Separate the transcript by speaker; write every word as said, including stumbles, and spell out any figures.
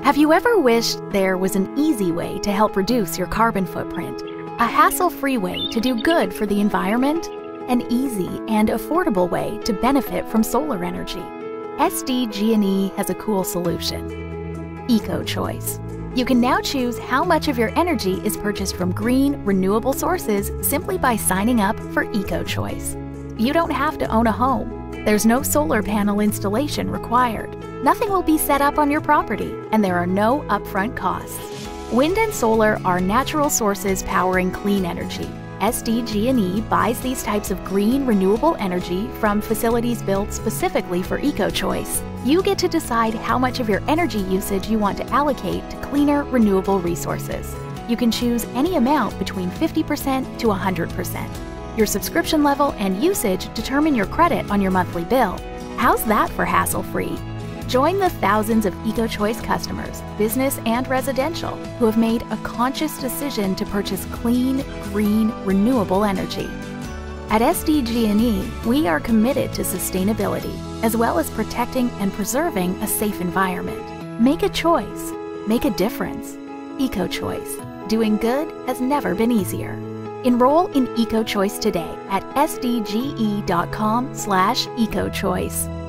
Speaker 1: Have you ever wished there was an easy way to help reduce your carbon footprint? A hassle-free way to do good for the environment? An easy and affordable way to benefit from solar energy? S D G and E has a cool solution. EcoChoice. You can now choose how much of your energy is purchased from green, renewable sources simply by signing up for EcoChoice. You don't have to own a home. There's no solar panel installation required. Nothing will be set up on your property, and there are no upfront costs. Wind and solar are natural sources powering clean energy. S D G and E buys these types of green, renewable energy from facilities built specifically for EcoChoice. You get to decide how much of your energy usage you want to allocate to cleaner, renewable resources. You can choose any amount between fifty percent to one hundred percent. Your subscription level and usage determine your credit on your monthly bill. How's that for hassle-free? Join the thousands of EcoChoice customers, business and residential, who have made a conscious decision to purchase clean, green, renewable energy. At S D G and E, we are committed to sustainability, as well as protecting and preserving a safe environment. Make a choice. Make a difference. EcoChoice. Doing good has never been easier. Enroll in EcoChoice today at s d g e dot com slash ecochoice.